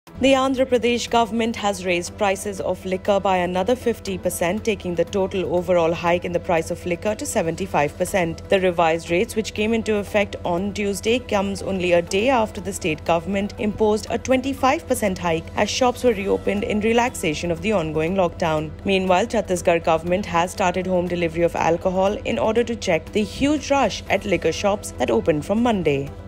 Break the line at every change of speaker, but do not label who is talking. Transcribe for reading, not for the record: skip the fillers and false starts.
The Andhra Pradesh government has raised prices of liquor by another 50%, taking the total overall hike in the price of liquor to 75%. The revised rates, which came into effect on Tuesday, comes only a day after the state government imposed a 25% hike as shops were reopened in relaxation of the ongoing lockdown. Meanwhile, Chhattisgarh government has started home delivery of alcohol in order to check the huge rush at liquor shops that opened from Monday.